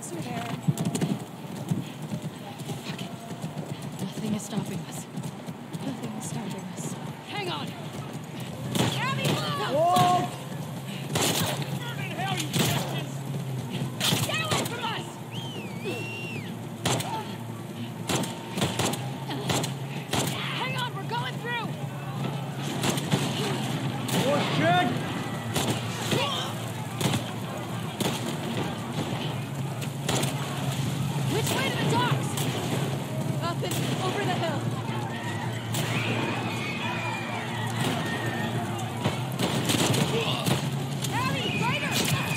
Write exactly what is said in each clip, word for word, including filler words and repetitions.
docks are there. Okay. Nothing is stopping us. Nothing is stopping us. Hang on! Abby, look! Whoa! Burning hell, you bastards! Get away from us! Hang on, we're going through! Oh shit! Which way to the docks? Up and over the hill. Abby, lighter!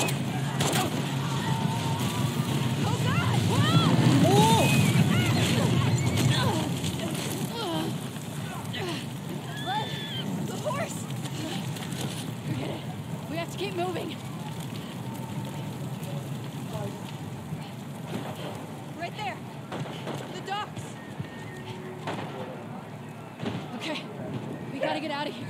Oh God! Whoa! Let the horse! Forget it. We have to keep moving. Right there. The docks. Okay. We gotta get out of here.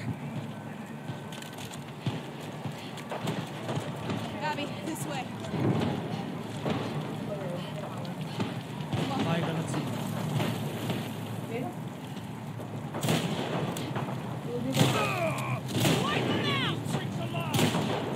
Abby, this way. Hi, Galaxy. Wipe them out! Freaks alive!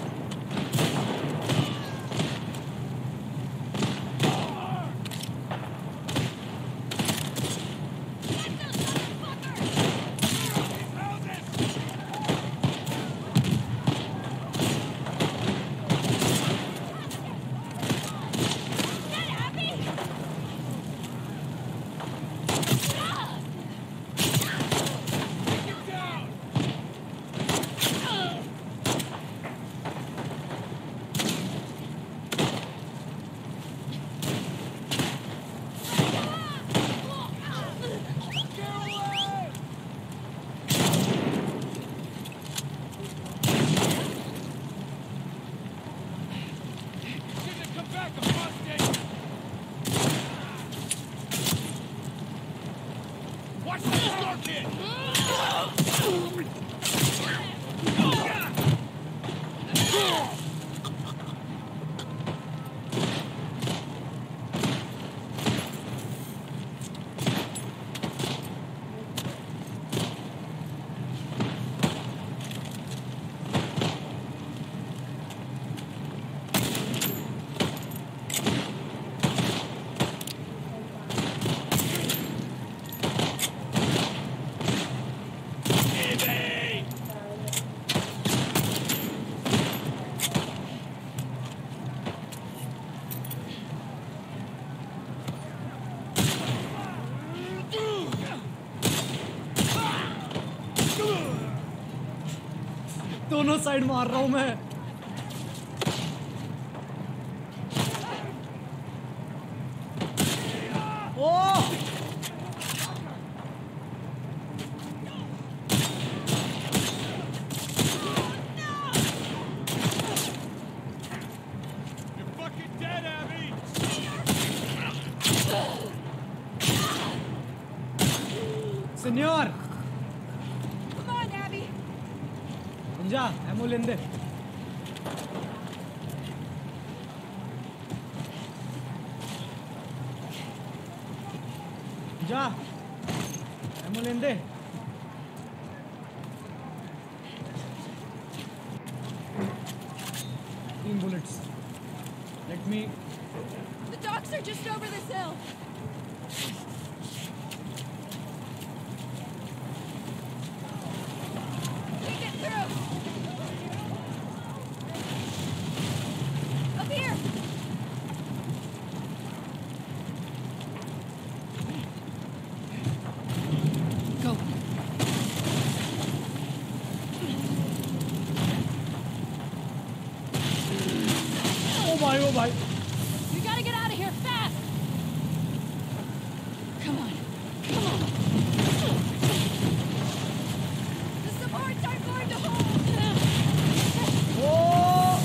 Come back, I'm busted! Watch the star kid! Evie! दोनों side मार रहा हूं मैं. Oh! You're fucking dead, Abby! Senor! Come on, Abby. जा ammo लेन दे. जा ammo लेन दे. तीन bullets. Let me. The docks are just over this hill. We get through. Up here. Go. Oh my, oh my. We gotta get out of here fast! Come on. Come on. The supports aren't going to hold. Oh!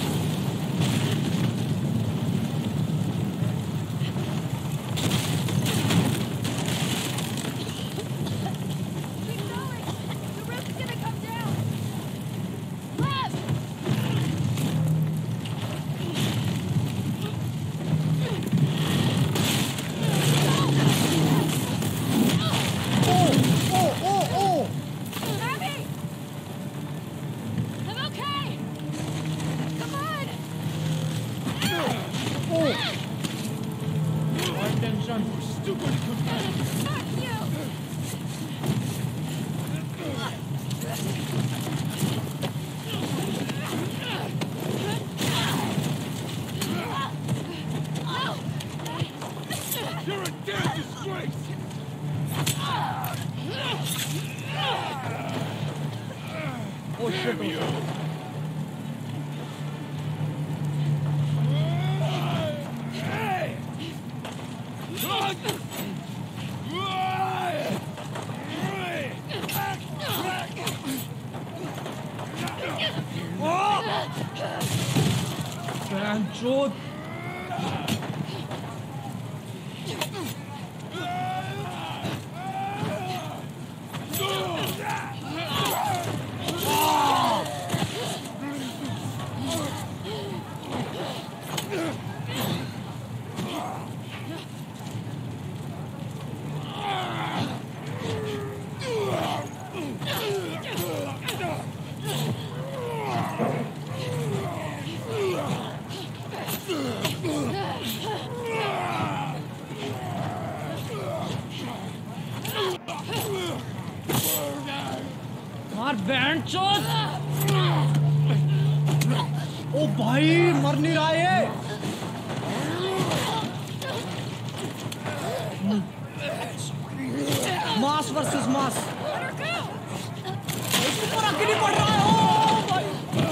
Keep going. The roof's gonna come down. Left! run. Stupid come back. Fuck you! You're a damn disgrace. Oh shit. Oh, shit. Hey! Banchot. मार बैंचोद। ओ भाई मर नहीं रहा ये। Mass versus mass. इसके ऊपर आगे नहीं पड़ रहा है। ओ भाई।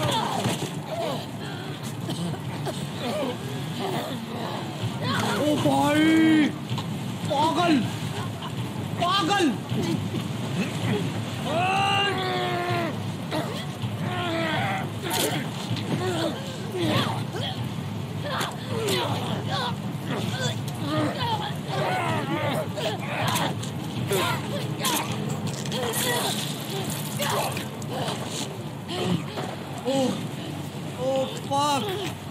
ओ भाई पागल पागल। Oh, oh fuck.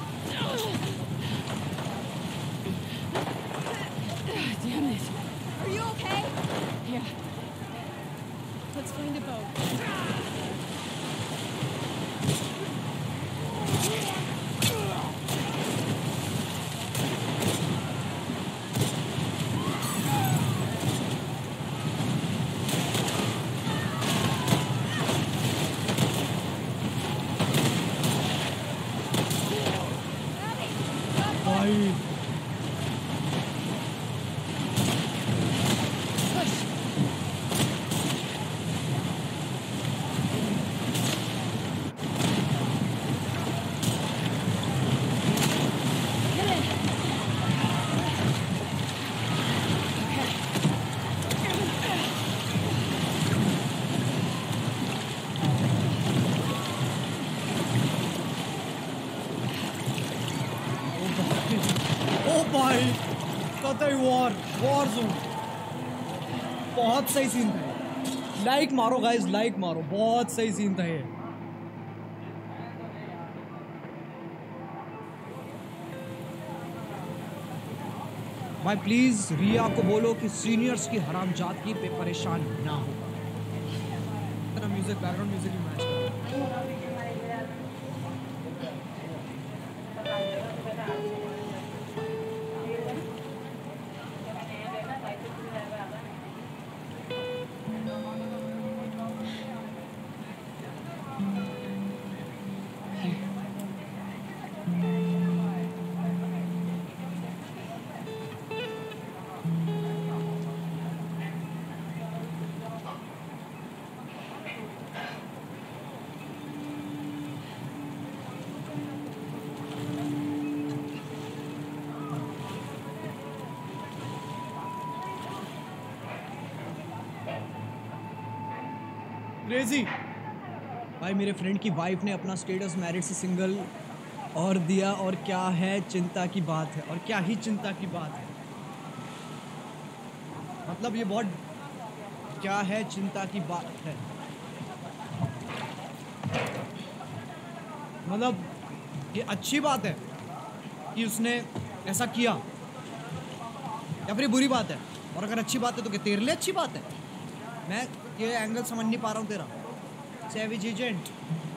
Damn it. Are you okay? Yeah. Let's find a boat. भाई ओ भाई कतई वॉर वॉर जोन। बहुत सही सीन था। लाइक मारो गाइस, लाइक मारो। बहुत सही सीन था ये। भाई प्लीज रिया को बोलो कि सीनियर्स की हरामजादगी पे परेशान ना हो। इतना म्यूजिक, बैकग्राउंड म्यूजिक भी मैच करो। क्रेजी भाई, मेरे फ्रेंड की वाइफ ने अपना स्टेटस मैरिड से सिंगल और दिया, और क्या है चिंता की बात है, और क्या ही चिंता की बात है। मतलब ये बहुत क्या है चिंता की बात है। मतलब ये अच्छी बात है कि उसने ऐसा किया, या फिर ये बुरी बात है? और अगर अच्छी बात है तो क्या तेरे लिए अच्छी बात है? मैं ये एंगल समझ नहीं पा रहा हूँ तेरा। सैविज एजेंट